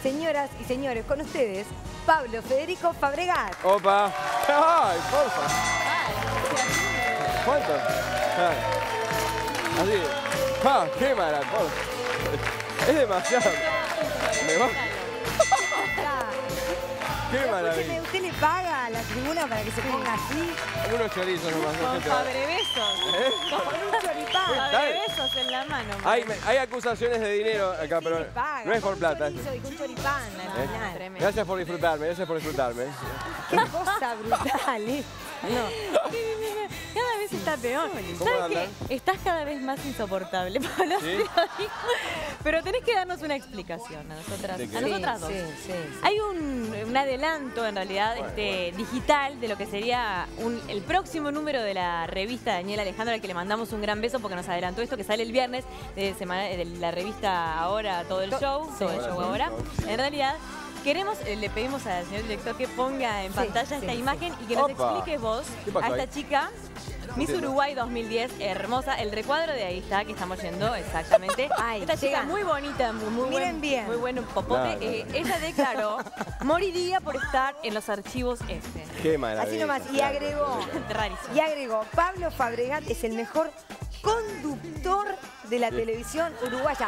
Señoras y señores, con ustedes, Pablo Federico Fabregat. Opa. Ay, porfa. ¿Cuánto? Así. Ah, qué maravilla. Es demasiado. Me va. Qué maravilla. ¿Usted le paga a la tribuna para que se ponga así? Unos chorizos nomás. Con fabrebesos. Con un choripán. Fabrebesos en la mano. Hay acusaciones de dinero acá, pero no es por plata. Un choripán. Tremendo. Gracias por disfrutarme, gracias por disfrutarme. Qué cosa brutal, ¿eh? No. Cada vez está peor. ¿Cómo ¿Sabes andan? qué? Estás cada vez más insoportable, Pablo. ¿Sí? Pero tenés que darnos una explicación a nosotras, ¿De qué? a nosotras dos. Sí. Hay un adelanto, en realidad, digital de lo que sería el próximo número de la revista Daniel Alejandro, al que le mandamos un gran beso porque nos adelantó esto, que sale el viernes de la revista Ahora, todo el show, todo el show ahora. En realidad, le pedimos al señor director que ponga en pantalla esta imagen y que nos expliques vos a esta chica, Miss Uruguay 2010, hermosa. El recuadro de ahí está, que estamos yendo exactamente. Esta chica muy bonita, muy buen popote. Ella declaró, moriría por estar en los archivos este. Qué maravilla. Así nomás. Y agregó, Pablo Fabregat es el mejor conductor de la televisión uruguaya.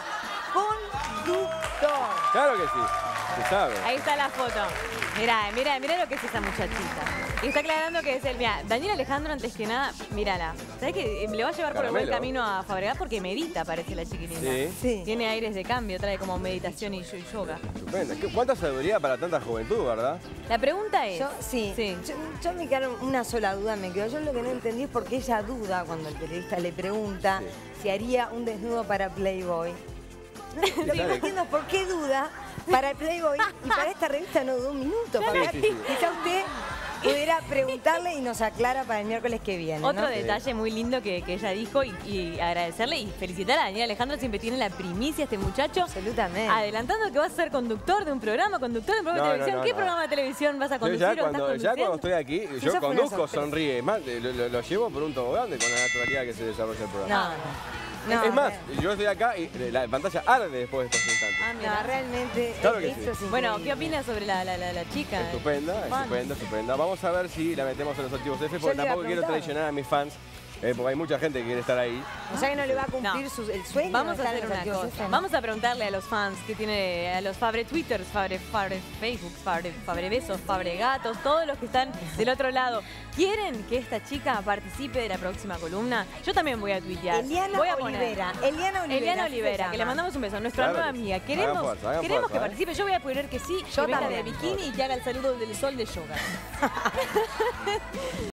Conductor. Claro que sí, se sabe. Ahí está la foto. Mirá lo que es esa muchachita. Y está aclarando que es el... Mirá, Daniel Alejandro, antes que nada, mírala. ¿Sabés que le va a llevar por el buen camino a Fabregat? Porque medita, parece la chiquilina. Sí. Tiene aires de cambio, trae como meditación y yoga. Estupenda. ¿Cuánta sabiduría para tanta juventud, verdad? La pregunta es... Yo me quedo una sola duda, Yo lo que no entendí es por qué ella duda cuando el periodista le pregunta si haría un desnudo para Playboy. Lo que no entiendo es por qué duda para el Playboy y para esta revista no dudó un minuto. Quizá usted pudiera preguntarle y nos aclara para el miércoles que viene. Otro detalle muy lindo que ella dijo y agradecerle y felicitar a Daniel Alejandro, siempre tiene la primicia este muchacho. Absolutamente. Adelantando que vas a ser conductor de un programa de televisión. ¿Qué programa de televisión vas a conducir Ya cuando estoy aquí, yo conduzco, sonríe. Más, lo llevo por un tobogán con la naturalidad que se desarrolla el programa. Es más, yo estoy acá y la pantalla arde después de estos instantes. Realmente. Claro que sí. Bueno, ¿qué opinas sobre la chica? Estupenda. Vamos a ver si la metemos en los activos F, porque tampoco quiero traicionar a mis fans, porque hay mucha gente que quiere estar ahí. O sea que no le va a cumplir el sueño. Vamos a hacer una cosa. Vamos a preguntarle a los fans que tiene, a los Fabre Twitters, Fabre Facebook, Fabre Besos, Fabre Gatos, todos los que están del otro lado. ¿Quieren que esta chica participe de la próxima columna? Yo también voy a tuitear. Eliana Olivera, que le mandamos un beso. Nuestra nueva amiga. Queremos que participe. Yo voy a poner que sí, que venga de bikini y que haga el saludo del sol de yoga.